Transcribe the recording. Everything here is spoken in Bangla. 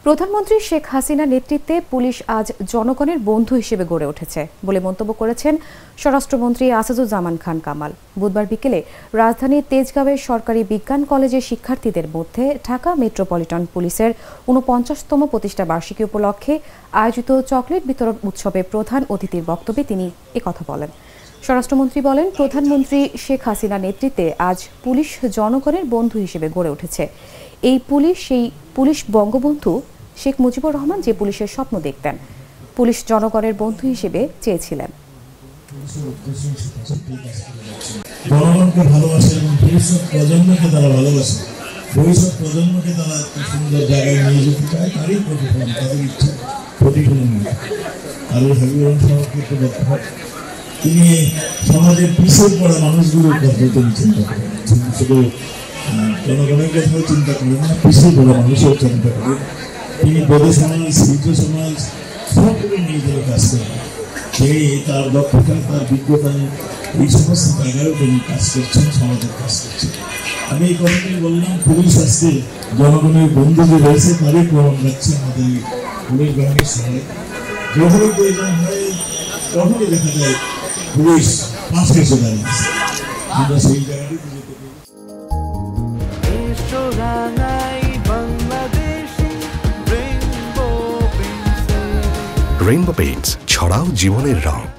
প্রধানমন্ত্রী শেখ হাসিনার নেতৃত্বে পুলিশ আজ জনগণের বন্ধু হিসেবে গড়ে উঠেছে বলে মন্তব্য করেছেন স্বরাষ্ট্রমন্ত্রী আসাদুজ্জামান খান কামাল। বুধবার বিকেলে রাজধানীর তেজগাঁওয়ের সরকারি বিজ্ঞান কলেজের শিক্ষার্থীদের মধ্যে ঢাকা মেট্রোপলিটন পুলিশের ৪৯তম প্রতিষ্ঠা বার্ষিকী উপলক্ষে আয়োজিত চকলেট বিতরণ উৎসবে প্রধান অতিথির বক্তব্যে তিনি একথা বলেন। স্বরাষ্ট্রমন্ত্রী বলেন, প্রধানমন্ত্রী শেখ হাসিনার নেতৃত্বে আজ পুলিশ জনগণের বন্ধু হিসেবে গড়ে উঠেছে। এই পুলিশ সেই পুলিশ বঙ্গবন্ধু শেখ মুজিবুর রহমান যে পুলিশের স্বপ্ন দেখতেন, পুলিশ জনগণের বন্ধু হিসেবে চেয়েছিলেন। জনগণকে ভালোবাসে এবং ভবিষ্যৎ প্রজন্মকে তারা ভালোবাসে, ভবিষ্যৎ প্রজন্মকে তারা একটি সুন্দর জায়গায় নিয়ে যেতে চায়, তারই প্রতিফলন, তাদের ইচ্ছা প্রতিফলন। আলী হাবিবুর রহমান সাহেবকে দেখতে হয়, তিনি সমাজের পিছিয়ে পড়া মানুষগুলোর কথা তিনি চিন্তা করেন, শুধু জনগণের কথাও চিন্তা করেন না, পিছিয়ে পড়া মানুষও চিন্তা করেন। তিনি বৌদ্ধ সমাজ, হিন্দু সমাজ সবগুলো নিয়ে ধরে কাজ করেন। সেই তার দক্ষতা, তার বিজ্ঞতা, এই সমস্ত জায়গায়ও তিনি কাজ করছেন, সমাজের কাজ করছেন। আমি এই কথাগুলি বললাম, পুলিশ আজকে জনগণের বন্ধু যে রয়েছে তারই প্রমাণ যাচ্ছে আমাদের পুলিশ বাহিনীর সময়। যখনই প্রয়োজন হয় তখনই দেখা যায় পুলিশ পাশে এসে দাঁড়িয়েছে। আমরা সেই জায়গাটি রেইনবো পেইন্টস, ছড়াও জীবনের রং।